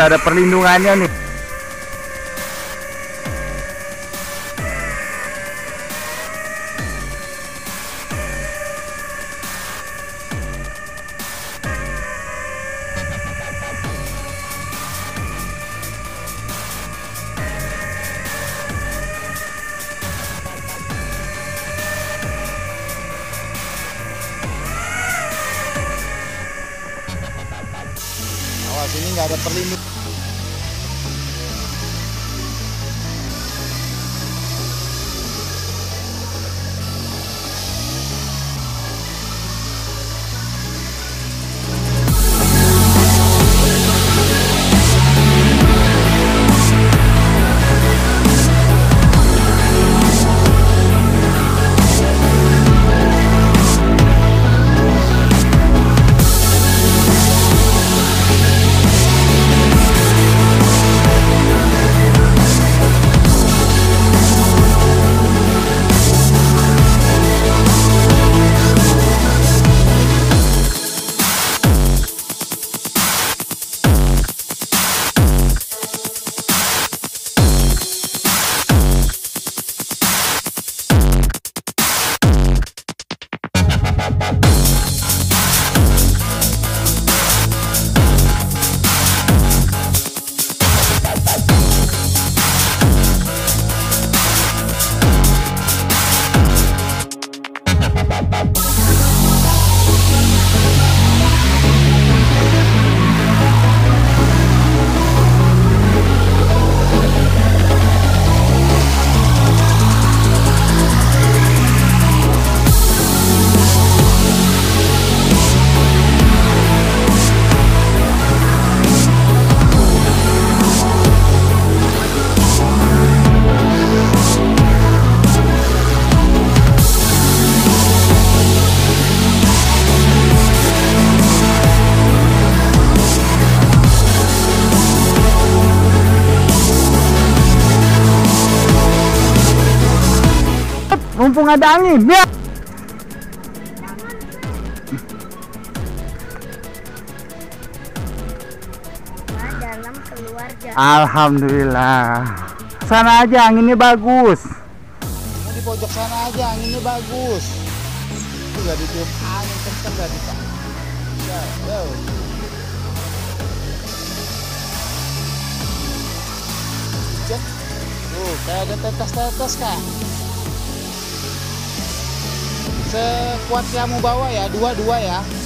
nggak ada perlindungannya nih. Awas, ini nggak ada perlindungan. Mumpung ada angin, ya. Dalam keluar jauh. Alhamdulillah. Sana aja anginnya bagus. Di pojok sana aja, anginnya bagus. Itu gak ditiup angin kenceng gak bisa. Yo. Cek. Tuh, kayak ada tetes-tetes kak. Sekuat kamu bawa ya, dua-dua ya.